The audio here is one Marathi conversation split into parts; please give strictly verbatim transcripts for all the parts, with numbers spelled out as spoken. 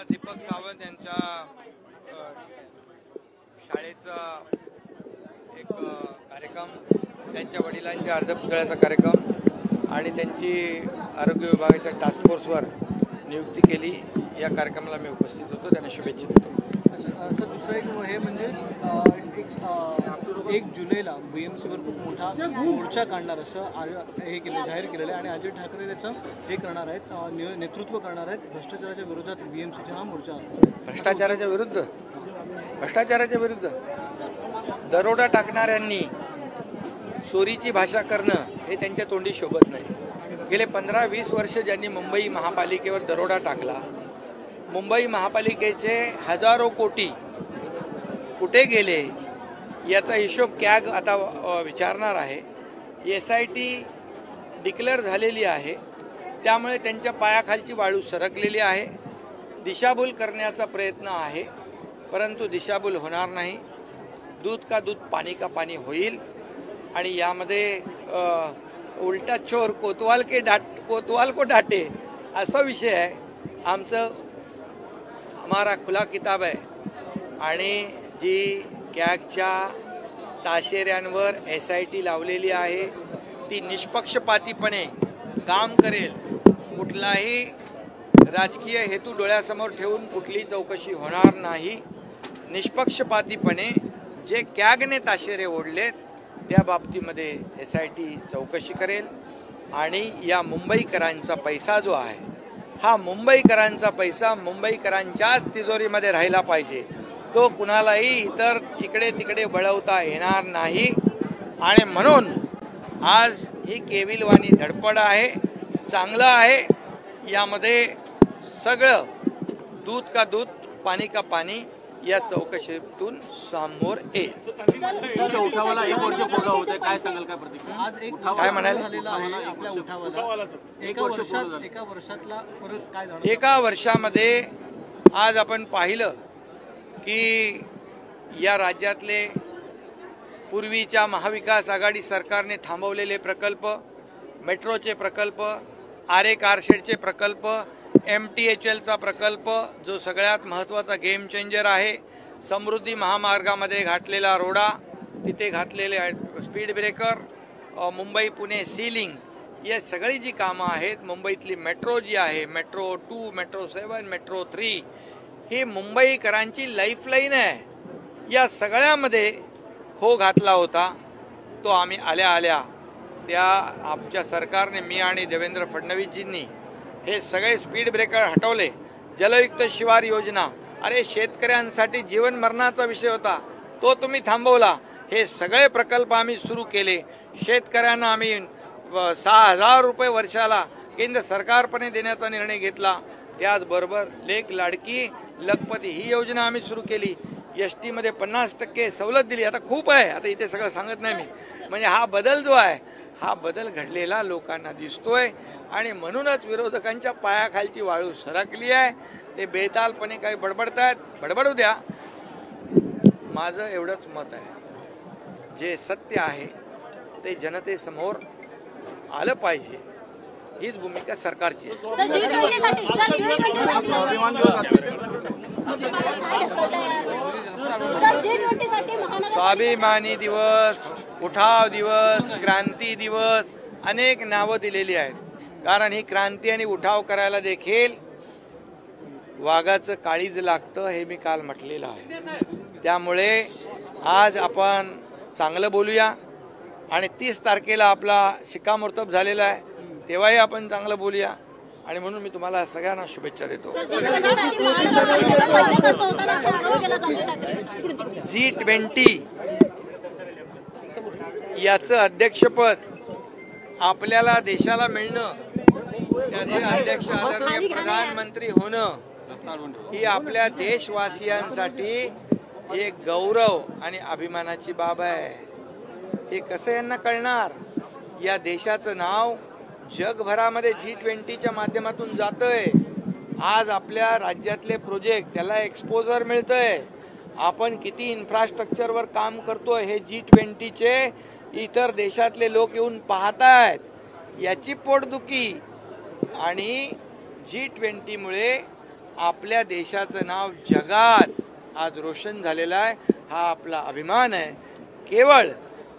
दीपक सावंत यांच्या शाळेचा एक कार्यक्रम, त्यांच्या वडिलांच्या अर्धपुतळ्याचा कार्यक्रम आणि त्यांची आरोग्य विभागाच्या टास्क फोर्सवर नियुक्ती केली, या कार्यक्रमाला मी उपस्थित होतो, त्यांना शुभेच्छा देतो. सर, दुसरं एक हे म्हणजे एक जुलैला बी एम सीवर खूप मोठा मोर्चा काढणार असं हे केलं जाहीर केलेलं आहे आणि अजय ठाकरे त्याचं हे करणार आहेत, नेतृत्व करणार आहेत. भ्रष्टाचाराच्या विरोधात बी एम सीचा हा मोर्चा असणार. भ्रष्टाचाराच्या विरुद्ध भ्रष्टाचाराच्या विरुद्ध दरोडा टाकणाऱ्यांनी चोरीची भाषा करणं हे त्यांच्या तोंडी शोभत नाही. गेले पंधरा वीस वर्ष ज्यांनी मुंबई महापालिकेवर दरोडा टाकला, मुंबई महापालिकेचे हजारो कोटी कुठे गेले याचा हिशोब कॅग आता विचारणार आहे. एस आय टी डिक्लेअर झालेली आहे, त्यामुळे त्यांच्या पायाखालची वाळू सरकलेली आहे. दिशाभूल करण्याचा प्रयत्न आहे, परंतु दिशाभूल होणार नाही. दूध का दूध पाणी का पाणी होईल आणि यामध्ये उलटा चोर कोतवाल के डाट कोतवाल को डाटे असा विषय आहे. आमचं हमारा खुला किताब आहे आणि जी कॅगच्या ताशेऱ्यांवर एस आय टी लावलेली आहे ती निष्पक्षपातीपणे काम करेल. कुठलाही राजकीय हेतू डोळ्यासमोर ठेवून कुठली चौकशी होणार नाही. निष्पक्षपातीपणे जे कॅगने ताशेरे ओढलेत त्या बाबतीमध्ये एस आय टी चौकशी करेल आणि या मुंबईकरांचा पैसा जो आहे हा मुंबईकरांचा पैसा मुंबईकरांच्याच तिजोरीमध्ये राहिला पाहिजे. तो कुणालाही इतर इकडे तिकडे वळवता येणार नाही आणि म्हणून आज ही केविलवाणी धडपड आहे. चांगलं आहे, यामध्ये सगळं दूध का दूध पाणी का पाणी या चौकशीतून समोर येईल. उठावाला एक वर्ष पूर्ण होते, काय सांगाल, काय प्रतिक्रिया? आज एक काय म्हणाले? आपल्या उठावाला एका वर्षात एका वर्षातला फरक काय जाणवतो? एका वर्षामध्ये आज आपण पाहिलं की या राज्यातले पूर्वीच्या महाविकास आघाडी सरकारने थांबवलेले प्रकल्प, मेट्रोचे प्रकल्प, आरे कारशेडचे प्रकल्प, एम टी एच एलचा प्रकल्प जो सगळ्यात महत्त्वाचा गेम चेंजर आहे, समृद्धी महामार्गामध्ये घातलेला रोडा, तिथे घातलेले स्पीड ब्रेकर, मुंबई पुणे सीलिंग, या सगळी जी कामं आहेत, मुंबईतली मेट्रो जी आहे, metro two, metro seven, metro three, ही मुंबईकरांची लाईफलाईन आहे. या सगळ्यामध्ये खो घातला होता तो आम्ही आल्या आल्या त्या आमच्या सरकारने, मी आणि देवेंद्र फडणवीसजींनी हे सगळे स्पीड ब्रेकर हटवले. जलयुक्त शिवार योजना, अरे शेतकऱ्यांसाठी जीवन मरणाचा विषय होता, तो तुम्ही थांबवला. हे सगळे प्रकल्प आम्ही सुरू केले. शेतकऱ्यांना आम्ही सहा हजार रुपये वर्षाला केंद्र सरकारपणे देण्याचा निर्णय घेतला. त्याचबरोबर लेख लाडकी लखपती ही योजना आम्ही सुरू केली. एस टीमध्ये पन्नास टक्के सवलत दिली. आता खूप आहे, आता इथे सगळं सांगत नाही मी. म्हणजे हा बदल जो आहे हा बदल घडलेला लोकांना दिसतोय आणि म्हणूनच विरोधकांच्या पायाखालची वाळू सरकली आहे. ते बेतालपणे काही बडबडतायत, बडबडू द्या. माझं एवढंच मत आहे, जे सत्य आहे ते जनतेसमोर आलं पाहिजे, हीच भूमिका सरकारची आहे. स्वाभिमानी दिवस, उठाव दिवस, क्रांती दिवस अनेक नावं दिलेली आहेत. कारण ही क्रांती आणि उठाव करायला देखील वाघाचं काळीज लागतं, हे मी काल म्हटलेलं आहे. त्यामुळे आज आपण चांगलं बोलूया आणि तीस तारखेला आपला शिक्कामोर्तब झालेला आहे, तेव्हाही आपण चांगलं बोलूया आणि म्हणून मी तुम्हाला सगळ्यांना शुभेच्छा देतो. जी ट्वेंटी याचं अध्यक्षपद आपल्याला देशाला मिळणं, त्याचे अध्यक्ष आदरणीय प्रधानमंत्री होणं ही आपल्या देशवासियांसाठी एक गौरव आणि अभिमानाची बाब आहे. हे कसं यांना कळणार? या देशाचं नाव जगभरामध्ये जी ट्वेंटीच्या माध्यमातून जातंय. आज आपल्या राज्यातले प्रोजेक्ट त्याला एक्सपोजर मिळतंय. आपण किती इन्फ्रास्ट्रक्चरवर काम करतोय हे जी ट्वेंटीचे इतर देशातले लोक येऊन पाहतायत. याची पोटदुखी आणि जी ट्वेंटीमुळे आपल्या देशाचं नाव जगात आज रोशन झालेला आहे. हा आपला अभिमान आहे. केवळ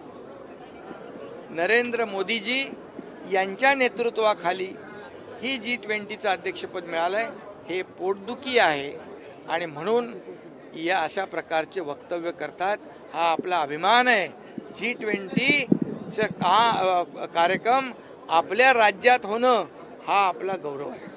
नरेंद्र मोदीजी यांच्या नेतृत्वाखाली ही जी ट्वेंटीचं अध्यक्षपद मिळालंय हे पोटदुखी आहे आणि म्हणून या अशा प्रकारचे वक्तव्य करतात. हा आपला अभिमान आहे. जी ट्वेंटीचा हा कार्यक्रम आपल्या राज्यात होणं हा आपला गौरव आहे.